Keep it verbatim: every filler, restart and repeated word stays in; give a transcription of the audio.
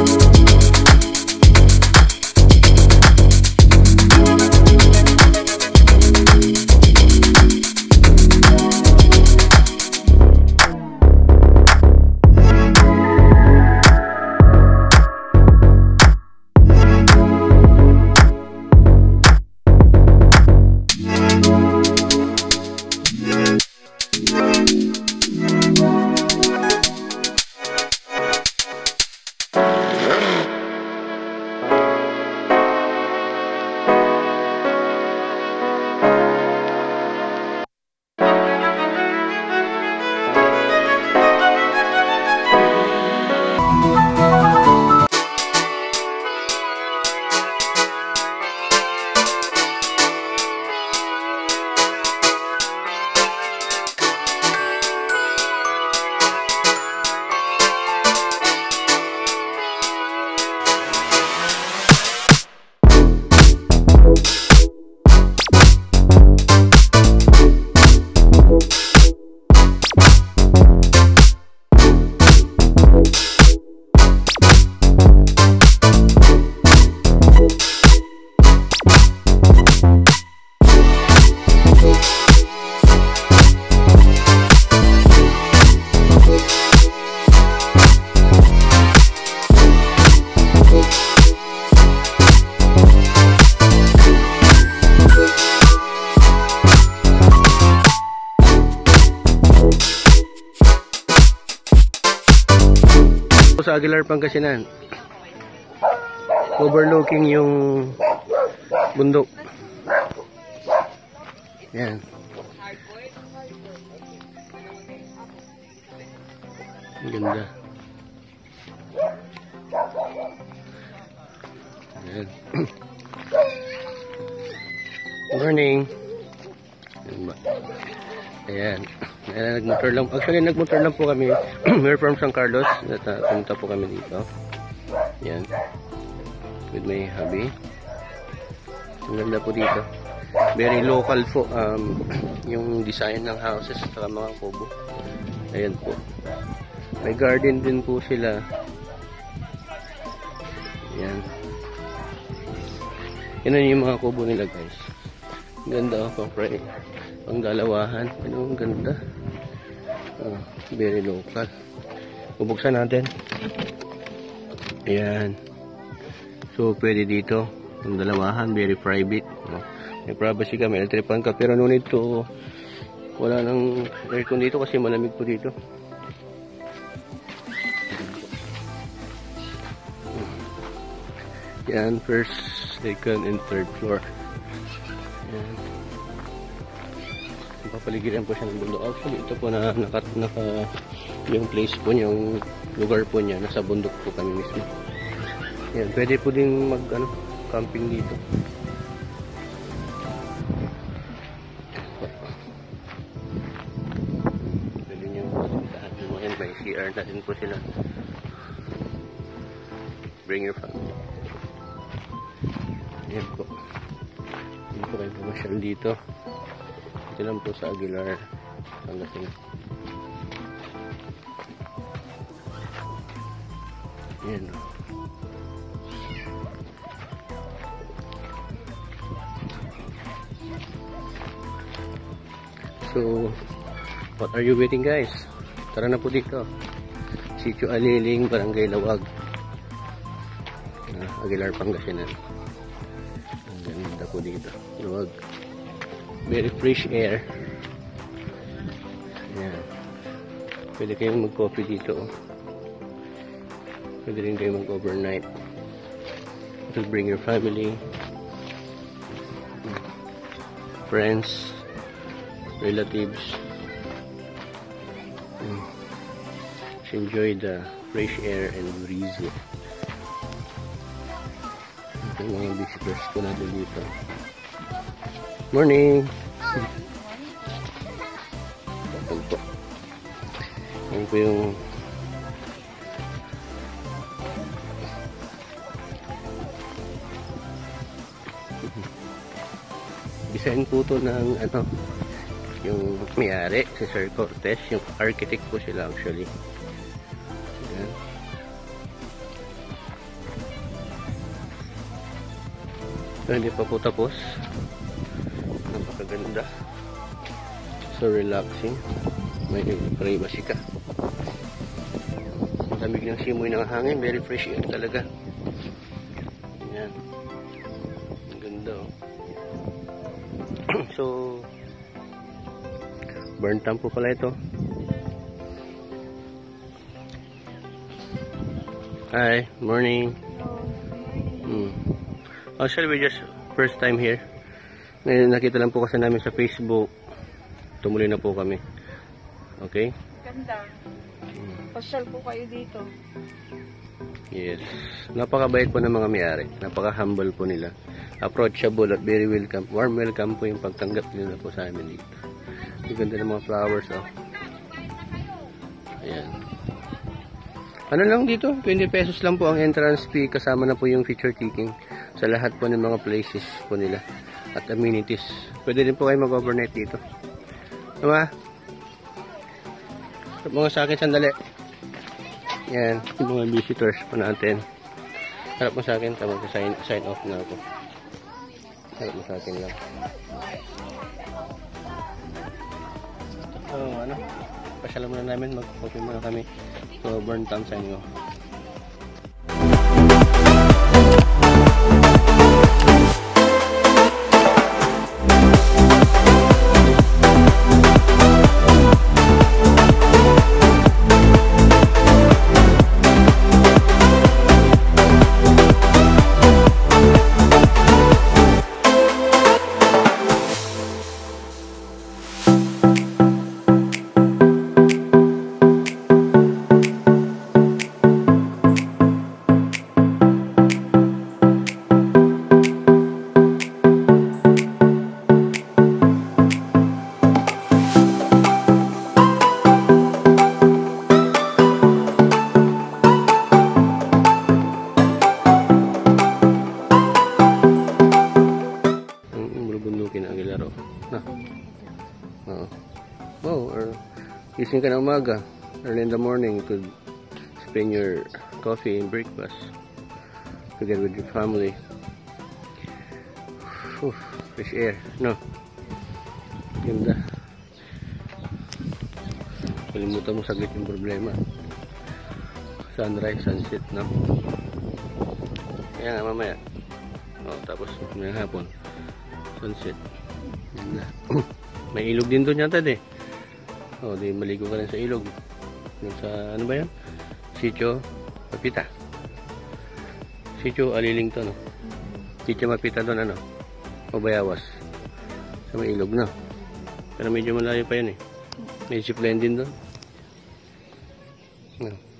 Sa Aguilar, Pangasinan, overlooking yung bundok. Yan. Ang ganda. Yan. Morning. Ayan. Ayan, nagmotor lang. Actually, nagmotor lang po kami. We're from San Carlos. At uh, pumunta po kami dito. Ayan. With my hubby. Ang ganda po dito. Very local po. Um, yung design ng houses at mga kubo. Ayan po. May garden din po sila. Ayan. Yan yung mga kubo nila, guys. Ganda ako, pre. Pang dalawahan. Ano, ang ganda. Oh, very local. Bubuksan natin. Ayan. So, pwede dito. Pang dalawahan, very private. Oh, may privacy ka, may electric fan ka. Pero no need to, wala nang aircon dito kasi malamig po dito. Yan, first, second, and third floor. Yan. Papaligiran po siya ng bundok. Actually, ito po na naka, naka yung place po niya, yung lugar po niya, nasa bundok po kami mismo. Yan, pwede po din mag, ano, camping dito. Pwede nyo pasintahan mo yan, may C R na din po sila. Bring your family. Yan po. Hindi po kayo pumasyal dito. Ito lang po sa Aguilar, Pangasinan. Yan. So, what are you waiting, guys? Tara na po dito. Sitio Aliling, Barangay Laog. Uh, Aguilar, Pangasinan. Ang ganda po dito. Laog. Very fresh air. Ayan. Pwede kayong mag-coffee dito. Oh. Pwede rin kayong mag-overnight. To bring your family, friends, relatives. Just enjoy the fresh air and breeze. Ito yung mga visitors ko natin dito. Morning! Ayan po. Ayan po yung design po to ng ano, yung may-ari, si Sir Cortez, yung architect po sila actually. Ayan. So, hindi pa po tapos. Napakaganda. So relaxing. May privacy ka. Ang lamig ng simoy ng hangin. Very fresh air talaga. Yan. Ang ganda oh. So burn time po pala ito. Hi, morning. Hmm. Actually, we just first time here. Ngayon, nakita lang po kasi namin sa Facebook. Tumuli na po kami. Okay? Ganda. Hmm. Pasyal po kayo dito. Yes. Napakabait po ng mga may-ari. Napaka-humble po nila. Approachable at very welcome. Warm welcome po yung pagtanggap nila po sa amin dito. Ang ganda ng mga flowers, oh. Ayan. Ano lang dito? twenty pesos lang po ang entrance fee. Kasama na po yung feature taking sa lahat po ng mga places po nila. At amenities. Pwede din po kayo mag-overnight dito. Tama? Mga sa akin, sandali. Yan. Yung mga visitors po natin. Harap mo sa akin. Tama, sign, sign off na ako. Harap mo sa akin lang. So, ano? Pasyalan muna namin. Mag-copy muna kami. So, burn time sa inyo. Aguilar, na. Oo. Wow, or gising ka na umaga, early in the morning to spend your coffee and breakfast together with your family. Whew, fresh air, no? Ganda. Kalimutan mo saglit yung problema. Sunrise, sunset, no? Kaya nga mamaya. Oh, tapos may hapon. Sunset. May ilog din doon yata eh. Oh, di maligo ka rin sa ilog. Yung sa ano ba yan? Sitio Mapita. Sitio Aliling to, no? Sitio Mapita doon, ano? O Bayawas. Sa may ilog, no? Pero medyo malayo pa yun eh. May zipline din doon. No.